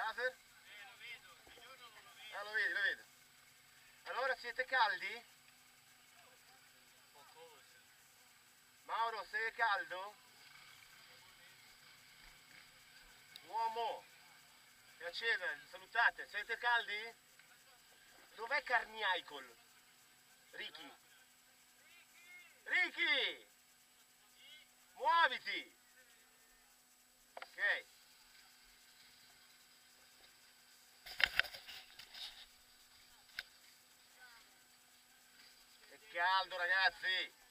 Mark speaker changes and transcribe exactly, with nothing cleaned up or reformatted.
Speaker 1: Laser? Eh, lo vedo, di giorno non lo vedo. Ah, lo vedi, lo vedo. Allora siete caldi?
Speaker 2: Qualcosa.
Speaker 1: Mauro, sei caldo? Uomo, piacere, salutate, siete caldi? Dov'è Carmichael? Ricky? Ricky! Muoviti! Ok. È caldo ragazzi!